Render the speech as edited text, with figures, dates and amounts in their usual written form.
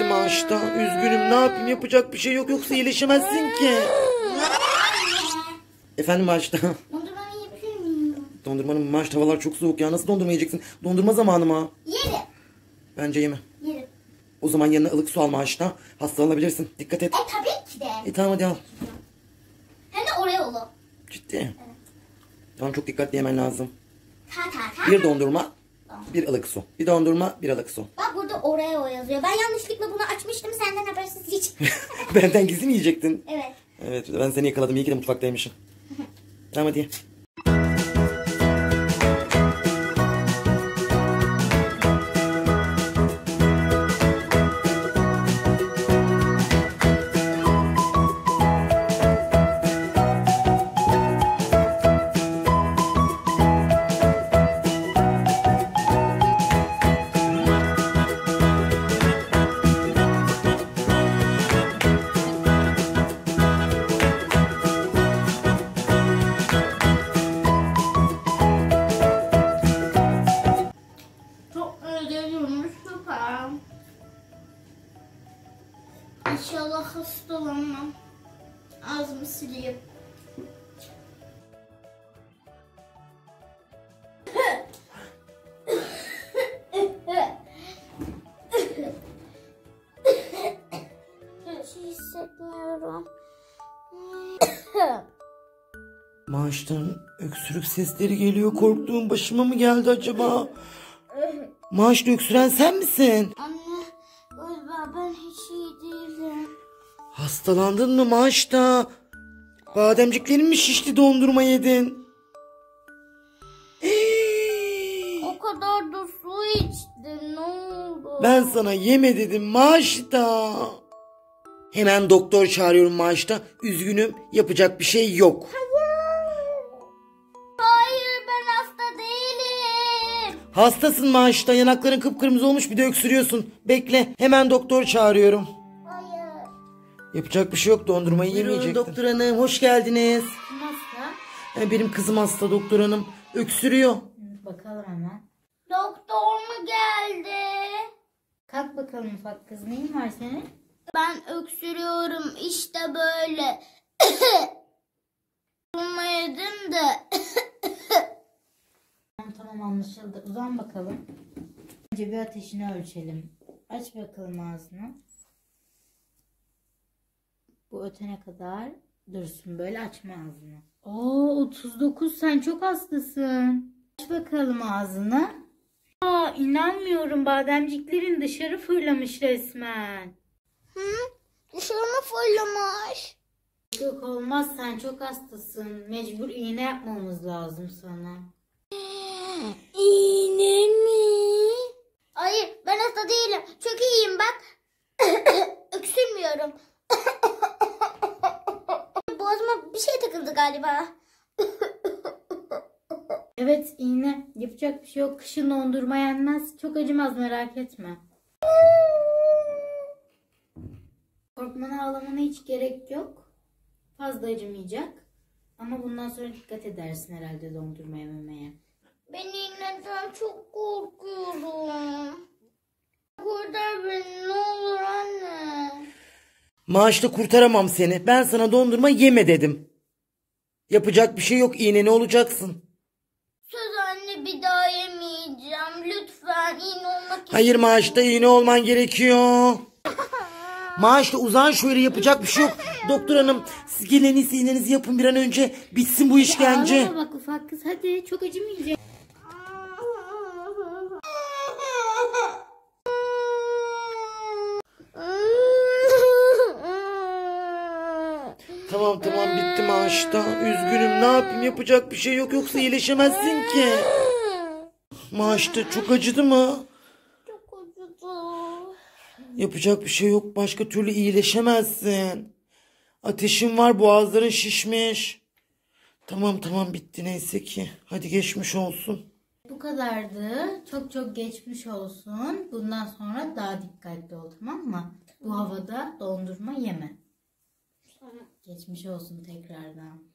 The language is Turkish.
bitti maaşta. Üzgünüm, ne yapayım, yapacak bir şey yok, yoksa iyileşemezsin ki. Efendim maaşta. Dondurma yiyebilir miyim? Dondurmanın maaşta, havalar çok soğuk ya, nasıl dondurma yiyeceksin? Dondurma zamanı mı? Yerim. Bence yeme. Yerim. O zaman yanına ılık su al maaşta. Hastalanabilirsin, dikkat et. Tabii ki de. Tamam hadi al. Hem de oraya olur. Ciddi. Evet. Tamam, çok dikkatli yemen lazım. Ta. Bir dondurma, bir ılık su. Bir dondurma, bir ılık su. Bak burada Oreo yazıyor. Ben yanlışlıkla bunu açmıştım, senden habersiz hiç. Benden gizli mi yiyecektin? Evet. Evet, ben seni yakaladım. İyi ki de mutfaktaymışım. Tamam hadi ye. Çok özledim. Süper. İnşallah hastalanmam. Ağzımı sileyim. Hiç hissetmiyorum. Maaştan öksürük sesleri geliyor. Korktuğum başıma mı geldi acaba? Maaşta öksüren sen misin? Anne, galiba ben hiç iyi değilim. Hastalandın mı maaşta? Bademciklerin mi şişti, dondurma yedin? O kadar da su içtin, ne oldu? Ben sana yeme dedim maaşta. Hemen doktor çağırıyorum maaşta. Üzgünüm, yapacak bir şey yok. Hayır, ben hasta değilim. Hastasın maaşta, yanakların kıpkırmızı olmuş, bir de öksürüyorsun. Bekle, hemen doktor çağırıyorum. Hayır. Yapacak bir şey yok, dondurmayı yemeyecektin. Doktor hanım, hoş geldiniz. Kim hasta? Benim kızım hasta doktor hanım. Öksürüyor. Bakalım hemen. Doktor mu geldi? Kalk bakalım ufak kız. Neyin var senin? Ben öksürüyorum işte böyle. Dondurma yedim de. Tamam anlaşıldı. Uzan bakalım. Önce bir ateşini ölçelim. Aç bakalım ağzını. Bu ötene kadar dursun. Böyle açma ağzını. Oo 39, sen çok hastasın. Aç bakalım ağzını. Aa inanmıyorum, bademciklerin dışarı fırlamış resmen. Dışarı mı fırlamış? Yok olmaz, sen çok hastasın. Mecbur iğne yapmamız lazım sana. İğne mi? Hayır, ben hasta değilim. Çok iyiyim bak. Öksürmüyorum. Boğazıma bir şey takıldı galiba. Evet iğne. Yapacak bir şey yok. Kışın dondurma yenmez. Çok acımaz, merak etme. Korkmana, ağlamana hiç gerek yok. Fazla acımayacak. Ama bundan sonra dikkat edersin herhalde dondurma yememeye. Ben iğneden çok korkuyorum. Kurtar beni ne olur anne. Maaşta kurtaramam seni. Ben sana dondurma yeme dedim. Yapacak bir şey yok, iğne ne olacaksın? Söz anne, bir daha yemeyeceğim. Lütfen iğne olmak için. Hayır maaşta, iğne olman gerekiyor. Maaşta uzan şöyle, yapacak bir şey yok. Doktor hanım, siz gelin iğnenizi yapın bir an önce. Bitsin bu işkence. Ağlama bak ufak kız, hadi çok acımayacak. Tamam bitti maaşta. Üzgünüm, ne yapayım, yapacak bir şey yok, yoksa iyileşemezsin ki. Maaşta çok acıdı mı? Çok acıdı. Yapacak bir şey yok, başka türlü iyileşemezsin. Ateşin var, boğazların şişmiş. Tamam bitti neyse ki. Hadi geçmiş olsun. Bu kadardı. Çok geçmiş olsun. Bundan sonra daha dikkatli ol, tamam mı? Bu havada dondurma yeme. Geçmiş olsun tekrardan.